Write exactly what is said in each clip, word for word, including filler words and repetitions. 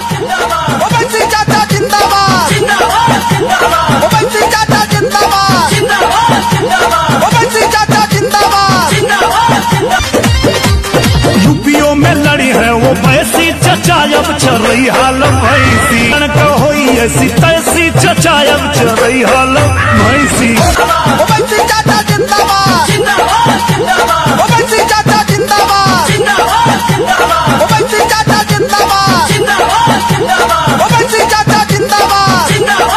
ओवैसी चाचा जिंदाबाद, ओवैसी चाचा जिंदाबाद, ओवैसी चाचा जिंदाबाद। यूपीओ में लड़ी है वो वैसी चचा, अब चल रही हाल भैंसी होई ऐसी तैसी चचा, अब चल रही हाल भैंसी। ओवैसी चाचा जिंदाबाद, ओवैसी चाचा जिंदाबाद, ओवैसी चाचा जिंदाबाद, ओवैसी चाचा जिंदाबाद।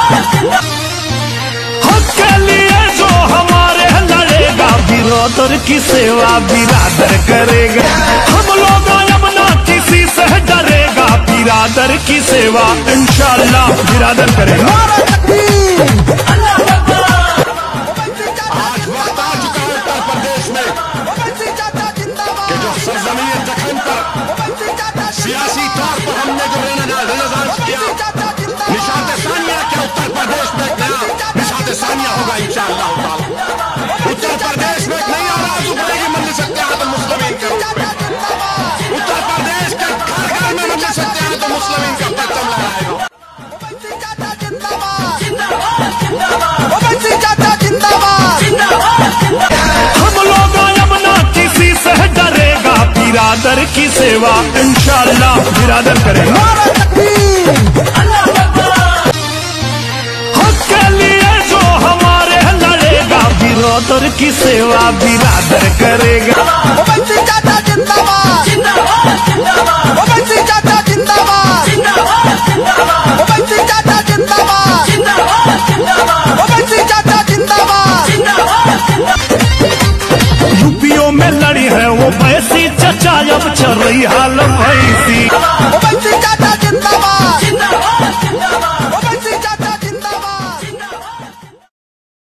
हक के लिए जो हमारे लड़ेगा, बिरादर की सेवा बिरादर करेगा। हम लोग अब ना किसी से डरेगा, बिरादर की सेवा इंशाअल्लाह बिरादर करेगा। आज वक्त आ चुका है उत्तर प्रदेश में कि जो सरजमीन दखन पर सियासी तौर पर हमने जो रेनेसांस किया, निशात सानिया क्या उत्तर प्रदेश में एक नया निशात सानिया होगा इंशाअल्लाह ताला। उत्तर प्रदेश में एक नई आवाज उभरेगी मजलिस इत्तेहाद मुस्लिमीन के रूप में। उत्तर प्रदेश के घर घर में मजलिस इत्तेहाद मुस्लिमीन का परचम लहराएगा। ओवैसी चाचा जिंदाबाद, ओवैसी चाचा जिंदाबाद। हम लोग अब ना किसी से डरेगा, बिरादर की सेवा इंशाअल्लाह बिरादर करेगा। हक के लिए जो हमारे लड़ेगा, बिरादर की सेवा बिरादर करेगा। ओवैसी चाचा जिंदाबाद, ओवैसी चाचा जिंदाबाद, ओवैसी चाचा जिंदाबाद, ओवैसी चाचा जिंदाबाद। यूपीओ में लड़ी है वो वैसी चचा, अब चल रही हाल भैंसी। ओवैसी चाचा